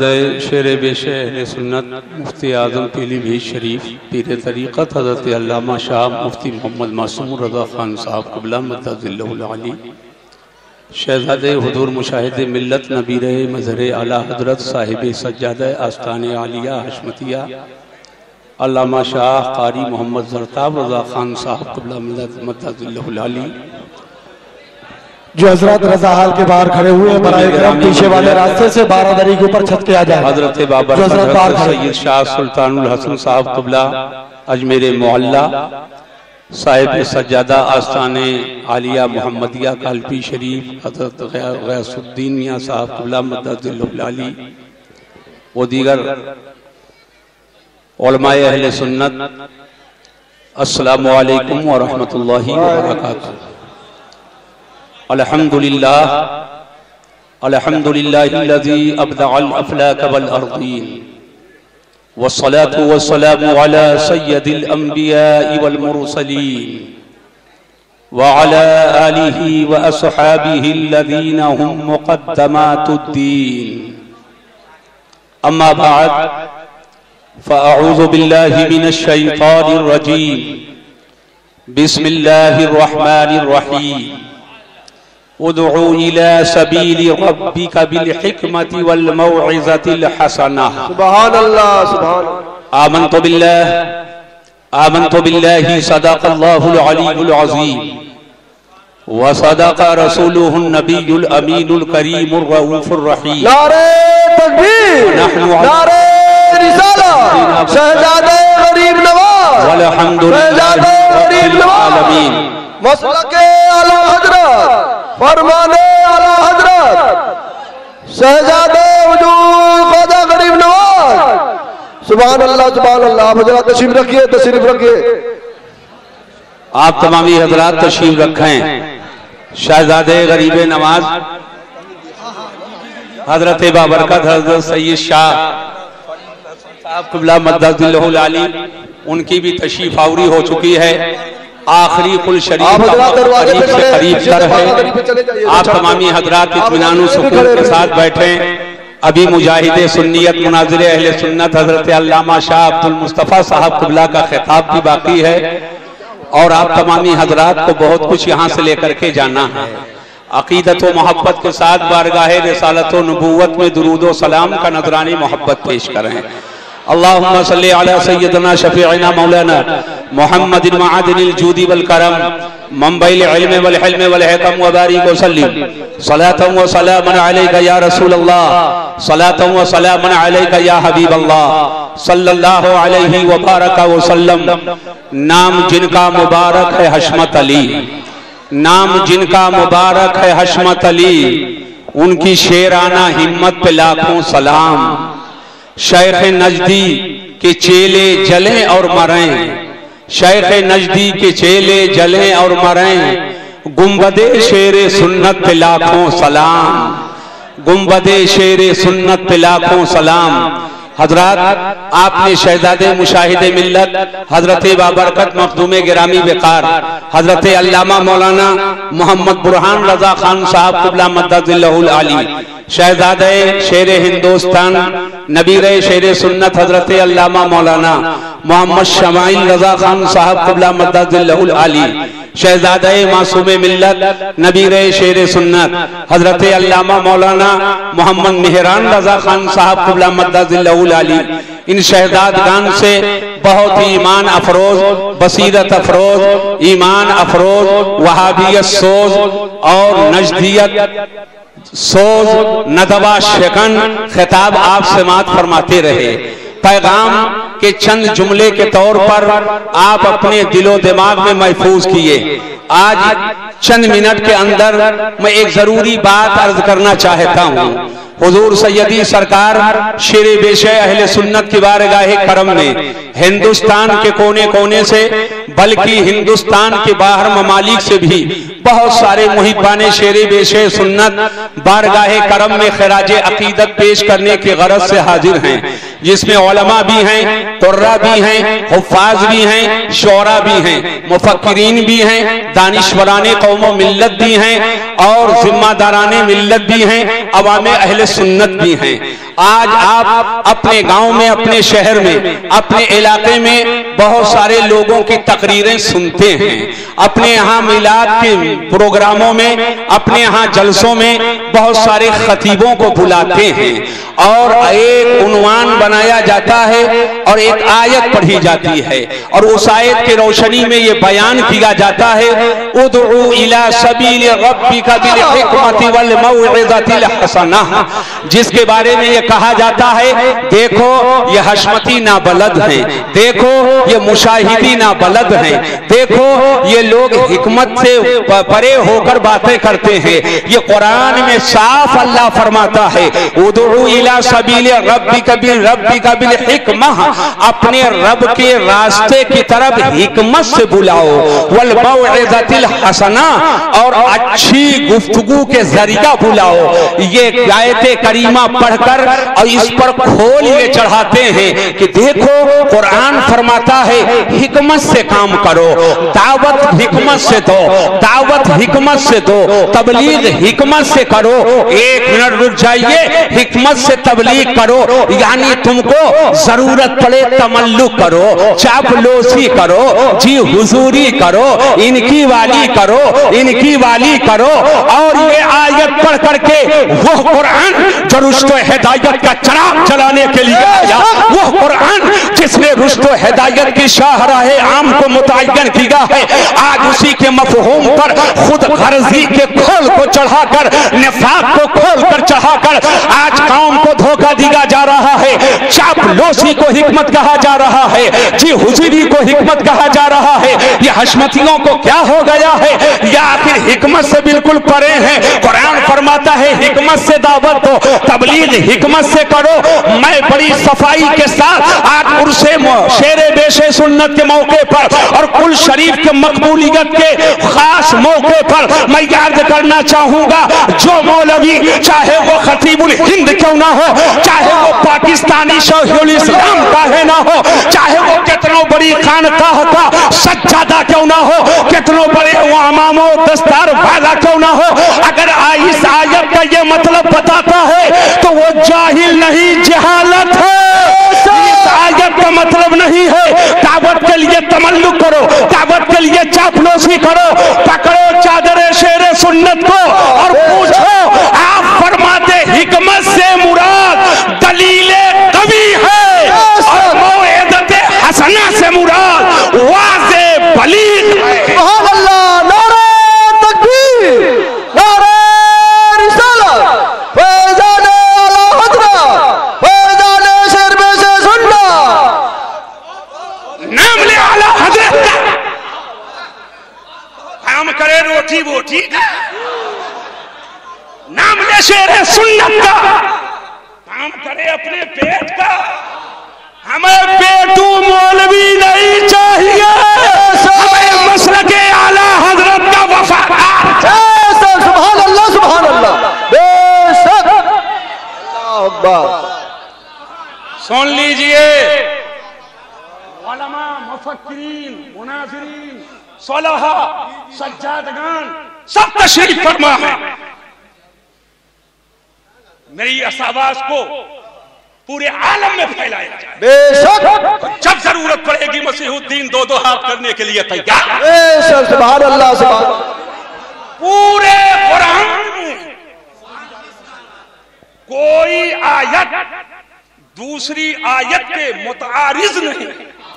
شیر بے اہل سنت مفتی اعظم پیلی بھیت شریف پیر طریقت حضرت علامہ شاہ مفتی محمد معصوم رضا خان صاحب قبلہ مدد اللہ العلی، شہزادہ حضور مشاہد ملت نبیر مظہر اعلیٰ حضرت صاحب سجادہ آستان عالیہ حشمتیہ علامہ شاہ قاری محمد زرتاب رضا خان صاحب قبلہ مدد اللہ العلی، جو حضرات رضا حال کے باہر کھڑے ہوئے ہیں برائے کرم پیچھے والے راستے سے 12 دری کے اوپر چھت کے آ جائیں۔ حضرت بابر حضرت سید شاہ سلطان الحسن صاحب قبلہ اجمیر معلیٰ صاحب سجادہ آستان عالیہ محمدیہ کالپی شریف حضرت غیاث الدین میاں صاحب قبلہ مدد اللہ العلی و دیگر علماء اہل سنت، السلام علیکم ورحمۃ اللہ وبرکاتہ۔ الحمدللہ الذي ابدع الافلاک والارضین والصلاة والسلام على سید الانبیاء والمرسلین وعلى آلہ واصحابہ الذین هم مقدمات الدین، اما بعد فاعوذ باللہ من الشیطان الرجیم، بسم اللہ الرحمن الرحیم، ادعو الى سبیل ربک بالحکمت والموعظۃ الحسنہ۔ سبحان اللہ سبحان اللہ۔ آمنت باللہ صدق اللہ العلی العظیم وصدق رسولہ النبی الامین الکریم الرؤوف الرحیم۔ نعرہ تکبیر، نعرہ رسالہ، شہزادہ غریب نواز، والحمدللہ رب العالمین۔ مسلک اعلی حضرت، فرمان اعلی حضرت، شہزادہ وجود خواجہ غریب نواز، سبحان اللہ سبحان اللہ۔ آپ حضرات تشریف رکھیے، تشریف رکھیے۔ آپ تمامی حضرات تشریف رکھیں۔ شہزادہ غریب نواز حضرت بابرکت حضرت سید شاہ صاحب قبلہ مدد اللہ العلی، ان کی بھی تشریف آوری ہو چکی ہے۔ آخری قل شریف قریب سے قریب تر ہے۔ آپ تمامی حضرات اطمینان و سکون کے ساتھ بیٹھیں۔ ابھی مجاہد سنیت مناظر اہل سنت حضرت علامہ شاہ عبد المصطفیٰ صاحب قبلہ کا خطاب بھی باقی ہے، اور آپ تمامی حضرات کو بہت کچھ یہاں سے لے کر کے جانا ہے۔ عقیدت و محبت کے ساتھ بارگاہ رسالت و نبوت میں درود و سلام کا نذرانی محبت پیش کریں۔ اللہم صلی علی سیدنا شفیعنا مولانا محمد معدن الجود والکرم منبع العلم والحلم والحکم وبارک وسلم، صلاة و سلاما علیکہ یا رسول اللہ، صلاة و سلاما علیکہ یا حبیب اللہ، صلی اللہ علیہ وبارک وسلم۔ نام جن کا مبارک ہے حشمت علی، نام جن کا مبارک ہے حشمت علی، ان کی شیرانہ ہمت پہ لاکھوں سلام۔ شیخ نجدی کے چیلے جلیں اور مریں، شیخ نجدی کے چیلے جلیں اور مریں، گنبد شیر سنت پہ لاکھوں سلام، گنبد شیر سنت پہ لاکھوں سلام۔ حضرات، آپ نے شہزادہ مشاہد ملت حضرت بابرکت مخدوم گرامی وقار حضرت علامہ مولانا محمد برہان رضا خان صاحب قبلہ مدد اللہ العلی، شہزادہ شیر ہندوستان نبیر شیر سنت حضرت علامہ مولانا محمد شمائل رضا خان صاحب قبلہ مدد اللہ العلی، شہزادہ معصوم ملت نبیر شیر سنت حضرت علامہ مولانا محمد مہران رضا خان صاحب قبلہ مدد اللہ العلی، ان شہزادگان سے بہت ہی ایمان افروز، بصیرت افروز، ایمان افروز، وہابیت سوز اور نجدیت سوز ندوہ شکن خطاب آپ سماعت فرماتے رہے۔ پیغام کے چند جملے کے طور پر آپ اپنے دل و دماغ میں محفوظ کیے۔ آج چند منٹ کے اندر میں ایک ضروری بات عرض کرنا چاہتا ہوں۔ حضور سیدی سرکار شیر بیشہ اہل سنت کی بارگاہ کرم نے ہندوستان کے کونے کونے سے بلکہ ہندوستان کے باہر ممالک سے بھی بہت سارے محبان شیر بیشہ سنت بارگاہ کرم میں خراج عقیدت پیش کرنے کی غرض سے حاضر ہیں، جس میں علماء بھی ہیں، قراء بھی ہیں، حفاظ بھی ہیں، شعراء بھی ہیں، مفکرین بھی ہیں، دانشوران قوم و ملت بھی ہیں، اور ذمہ داران ملت بھی ہیں، عوام اہل سنت بھی ہیں۔ آج آپ اپنے گاؤں میں، اپنے شہر میں، اپنے علاقے میں بہت سارے لوگوں کی تقریریں سنتے ہیں، اپنے یہاں میلاد کے پروگراموں میں، اپنے یہاں جلسوں میں بہت سارے خطیبوں کو بلاتے ہیں اور ایک عنوان بنایا جاتا ہے اور ایک آیت پڑھی جاتی ہے اور اس آیت کی روشنی میں یہ بیان کیا جاتا ہے ادعو الی سبیل ربک بالحکمت والموعظۃ الحسنہ، جس کے بارے میں یہ کہا جاتا ہے دیکھو یہ حشمتی نابلد ہیں، دیکھو یہ مشاہدی نابلد ہیں، دیکھو یہ لوگ حکمت سے پرے ہو کر باتیں کرتے ہیں۔ یہ قرآن میں صاف اللہ فرماتا ہے ادعو الی سبیل ربک بالحکمہ، اپنے رب کے راستے کی طرف حکمت سے بلاؤ، والموعظۃ الحسنہ، اور اچھی گفتگو کے ذریعہ بلاؤ۔ یہ آیت کریمہ پڑھ کر اور اس پر کھول یہ چڑھاتے ہیں کہ دیکھو قرآن فرماتا ہے حکمت سے کام کرو، دعوت حکمت سے دو، دعوت حکمت سے دو، تبلیغ حکمت سے کرو۔ ایک منٹ رک جائیے، حکمت سے تبلیغ کرو یعنی تم کو ضرورت پڑے تملک کرو، چاپلوسی کرو، جی حضوری کرو، ان کی والی کرو، ان کی والی کرو، اور یہ آیت پڑھ کر کے وہ قرآن جو رشد و ہدایت کا چراغ جلانے کے لیے آیا، وہ قرآن جس نے رشد و ہدایت کی شاہراہ عام کو متعین کیا ہے، آج اسی کے مفہوم پر خود غرضی کے کھول کو چڑھا کر، نفاق کو کھول کر چڑھا کر آج قوم کو دھوکہ دیا جا رہا ہے، چاپلوسی کو حکمت کہا جا رہا ہے، جی حضوری کو حکمت کہا جا رہا ہے۔ یہ حشمتیوں کو کیا ہو گیا ہے؟ یا آخر حکمت سے بالکل پرے ہیں۔ قرآن فرماتا ہے حکمت سے دعوت دو، تبلیغ حکمت سے کرو۔ میں بڑی صفائی کے ساتھ آج عرص شیر بیش سنت کے موقع پر اور کل شریف کے مقبولیت کے خاص موقع پر میں یاد کرنا چاہوں گا، جو مولوی چاہے وہ خطیب الہند کیوں نہ ہو، چاہے وہ پاکستانی شیخ الاسلام کا ہے نہ ہو، چاہے وہ کتنوں بڑی خانقاہ کا سجادہ کیوں نہ ہو، کتنوں بڑے امام و دستار والا کیوں نہ ہو، اگر اس آیت کا یہ مطلب بتاتا ہے تو وہ جاہل نہیں، جہالت ہے۔ اس آیت کا مطلب نہیں ہے دعوت کے لیے تملک کرو، دعوت کے لیے چاپلوسی کرو۔ پکڑو چادر شیر سنت کو اور پوچھو، آپ فرماتے حکمت سے مراد دلیل قوی ہے اور موعظت حسنہ سے مراد واضح بلیغ ہے۔ سبحان اللہ، نعرہ تکبیر، نعرہ رسالت، فیضان اعلی حضرت، فیضان شیر بیش سنت، نام لے اعلی حضرت کا، کام کرے روٹی بوٹی کا، نام لے شیر سنت کا، کام کرے اپنے پیٹ کا۔ ہمیں پیٹو مولوی نہیں چاہیے، ہمیں مسلک اعلی حضرت کا وفادار۔ سبحان اللہ، سبحان اللہ، بے شک، اللہ اکبر۔ سن لیجئے، علماء، مفکرین، مناظرین، صلحاء، سجادگان سب تشریف فرما ہے۔ میری اس آواز کو پورے عالم میں پھیلایا جائے، بے شک، جب ضرورت پڑے گی مسیح الدین دو دو ہاتھ کرنے کے لیے تیار۔ بے شک، سبحان اللہ، سبحان اللہ۔ پورے قرآن میں کوئی آیت دوسری آیت کے متعارض نہیں،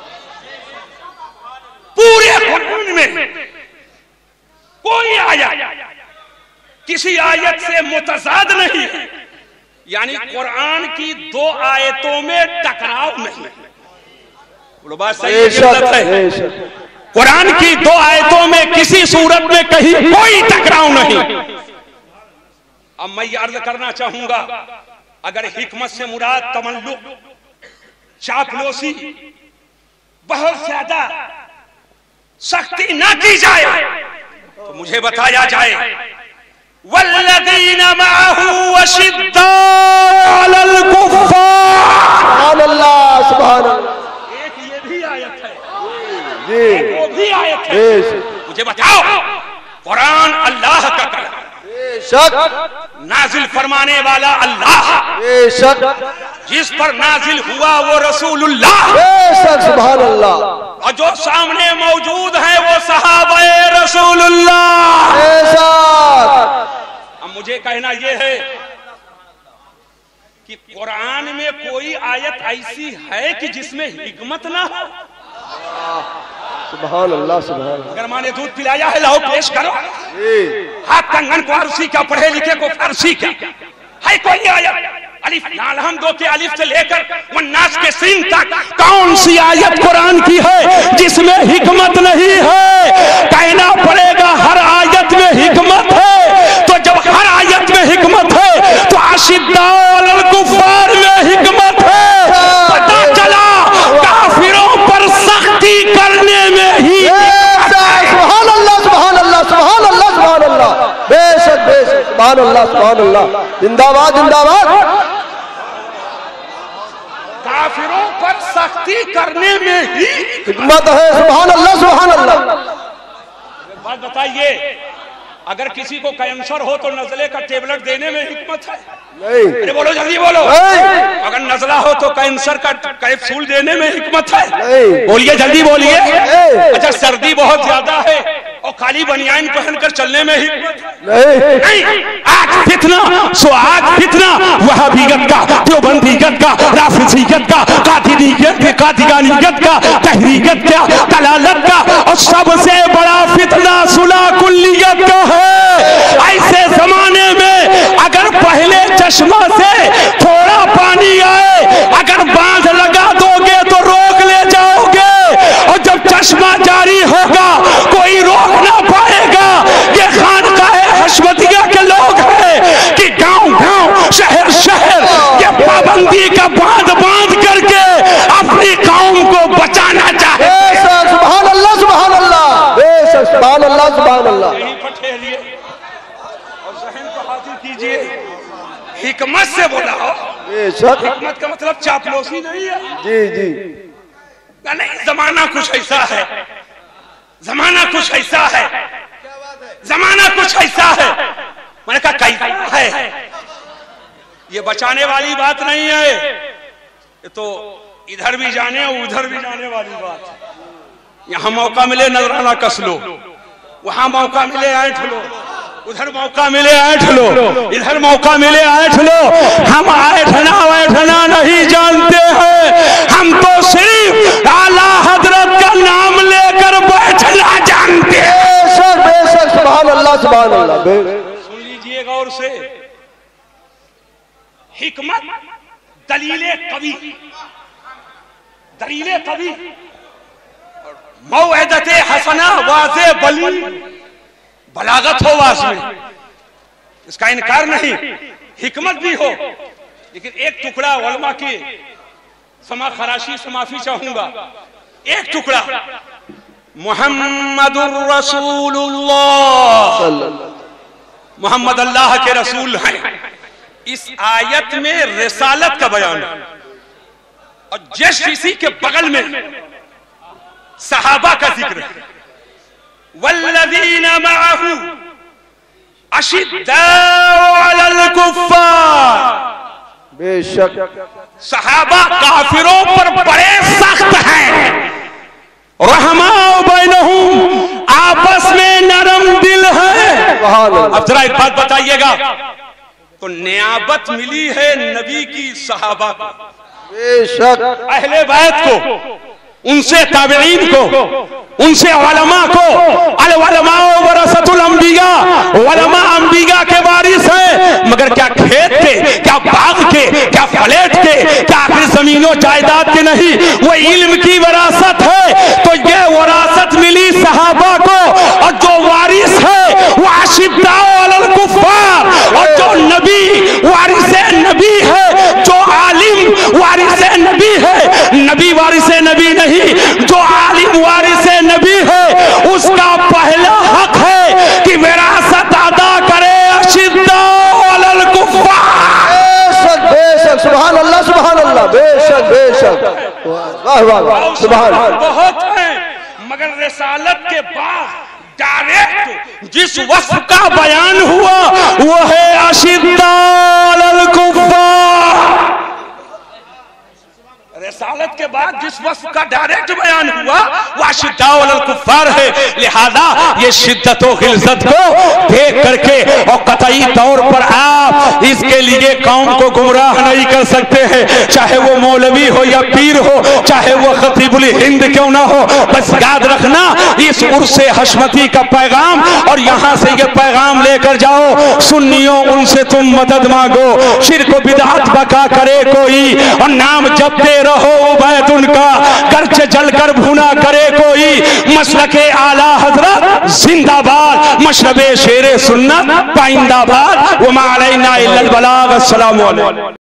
پورے قرآن میں کوئی آیت کسی آیت سے متضاد نہیں ہے، یعنی قرآن کی دو آیتوں میں ٹکراؤ نہیں۔ بولو بات صحیح ہے؟ قرآن کی دو آیتوں میں کسی صورت میں کہیں کوئی ٹکراؤ نہیں۔ اب میں یہ عرض کرنا چاہوں گا، اگر حکمت سے مراد تملک، چاپلوسی، بہت زیادہ سختی نہ کی جائے تو مجھے بتایا جائے والذین معہ وشداء علی الکفار۔ سبحان اللہ، سبحان اللہ۔ ایک یہ بھی آیت ہے، جی، وہ بھی آیت ہے۔ بے شک، مجھے بتاؤ قرآن اللہ کا کلام، بے شک، نازل فرمانے والا اللہ، بے شک جس پر نازل ہوا وہ رسول اللہ، بے شک سبحان اللہ، اور جو سامنے موجود ہیں وہ صحابہ رسول اللہ۔ بے شک۔ اب مجھے کہنا یہ ہے کہ قرآن میں کوئی آیت ایسی ہے کہ جس میں حکمت نہ ہو؟ سبحان اللہ سبحان اللہ۔ اگر ماں نے دودھ پلایا ہے لاؤ پیش کرو، ہاتھ کنگن کو عرصی کا، پڑھے لکھے کو فارسی کا، ہے کوئی آیت؟ الف لام دو کے الف سے لے کر والناس کے سین تک کون سی آیت قرآن کی ہے جس میں حکمت نہیں ہے؟ کہنا پڑے گا ہر آیت میں حکمت ہے، تو جب ہر آیت میں حکمت ہے تو اشداء علی الکفار میں حکمت ہے۔ پتہ چلا کافروں پر سختی کرنے میں ہی۔ سبحان اللہ سبحان اللہ سبحان اللہ سبحان اللہ، بے شک بے شک، سبحان اللہ سبحان اللہ، زندہ باد زندہ باد۔ کافروں پر سختی کرنے میں ہی حکمت ہے، سبحان اللہ سبحان اللہ۔ بات بتائیے، اگر کسی کو کینسر ہو تو نزلے کا ٹیبلٹ دینے میں حکمت ہے؟ نہیں ارے بولو جلدی بولو۔ اگر نزلہ ہو تو کینسر کا کیپسول دینے میں حکمت ہے؟ نہیں۔ بولیے جلدی بولیے۔ اچھا سردی بہت زیادہ ہے اور کالی بنیان پہن کر چلنے میں حکمت ہے؟ نہیں۔ آج فتنہ سو آج فتنہ وہابیت کا، دیوبندیت کا، رافضیت کا، قادیانیت کا، تحریکت کا، دلالت کا، اور سب سے بڑا فتنہ صلح کلیت کا ہے۔ ایسے زمانے میں اگر پہلے چشمہ سے تھوڑا پانی آئے، اگر باندھ لگا دو گے تو روک لے جاؤ گے، اور جب چشمہ جاری ہوگا کوئی روک نہ پائے گا۔ یہ خانقاہ حشمتیہ کے لوگ ہیں کہ گاؤں گاؤں شہر شہر یہ پابندی کا باندھ باندھ کر کے اپنی قوم کو بچانا چاہے۔ سبحان اللہ سبحان اللہ، بے شک سبحان اللہ سبحان اللہ۔ یہیں پر ٹھہریے اور ذہن کو حاضر کیجئے، حکمت سے بولا ہو۔ بے شک، حکمت کا مطلب چاپلوسی نہیں ہے۔ جی جی، نہیں، زمانہ کچھ ایسا ہے، زمانہ کچھ ایسا ہے، زمانہ کچھ ایسا ہے۔ میں نے کہا کیسا ہے؟ یہ بچانے والی بات نہیں ہے، یہ تو ادھر بھی جانے اور ادھر بھی جانے والی بات ہے۔ یہاں موقع ملے نظرانہ کس لو، وہاں موقع ملے اینٹھ لو، ادھر موقع ملے اینٹھ لو، ادھر موقع ملے اینٹھ لو۔ ہم اینٹھنا نہیں جانتے ہیں، ہم تو صرف اعلیٰ حضرت کا نام لے کر بیٹھنا جانتے ہیں۔ بے شک بے شک، سبحان اللہ سبحان اللہ۔ سن لیجئے غور سے، حکمت دلیل قوی، موعظت حسنہ، واضح بلاغت ہو واضح میں، اس کا انکار نہیں، حکمت بھی ہو، لیکن ایک ٹکڑا علماء کی سما خراشی سے معافی چاہوں گا، ایک ٹکڑا محمد الرسول اللہ، محمد اللہ کے رسول ہیں، اس آیت میں رسالت کا بیان ہے، اور جس اسی کے بغل میں صحابہ کا ذکر ہے، والذین معه اشداء علی الکفار، بے شک صحابہ کافروں پر بڑے سخت ہیں، رحماء بینہم، آپس میں نرم دل ہیں۔ اب ذرا ایک بات بتائیے گا، تو نیابت ملی ہے نبی کی صحابہ کو، بے شک، اہل بیت کو، ان سے تابعین کو، ان سے علماء کو۔ العلماء ورثۃ الانبیاء، علماء انبیاء کے وارث ہیں، مگر کیا کھیت کے، کیا باغ کے، کیا فلیٹ کے، کیا آخر زمین و جائیداد کے نہیں، وہ علم کی وراثت ہے۔ تو یہ وراثت ملی صحابہ کو، اور جو وارث ہے وہ اشداء علی الکفار، اور جو نبی وارث نبی ہے، جو عالم وارث نبی ہے، نبی وارث نبی نہیں، جو عالم وارث نبی ہے، اس کا پہلا حق ہے کہ وراثت ادا کرے اشداء علی الکفار۔ بے شک سبحان اللہ سبحان اللہ، بے شک بے شک، واہ واہ واہ، سبحان اللہ۔ بہت ہیں، مگر رسالت کے بعد ڈائریکٹ جس وصف کا بیان ہوا وہ ہے اشداء علی الکفار. رسالت کے بعد جس وصف کا ڈائریکٹ بیان ہوا وہ اشداء علی الکفار ہے. لہذا یہ شدت و غلظت کو دیکھ کر کے اور قطعی طور پر آپ اس کے لیے قوم کو گمراہ نہیں کر سکتے ہیں, چاہے وہ مولوی ہو یا پیر ہو, چاہے وہ خطیب الہند کیوں نہ ہو. بس یاد رکھنا اس عرس حشمتی کا پیغام, اور یہاں سے یہ پیغام لے کر جاؤ سنیوں ان سے تم مدد مانگو, شرک و بدعت بقا کرے کوئی اور نام جپتے رہو عبید ان کا, گرچہ جل کر بھونا کرے کوئی. مسلک اعلی حضرت زندہ باد, مشرب شیر سنت پائندہ باد. وما علینا الا البلاغ. السلام علیکم.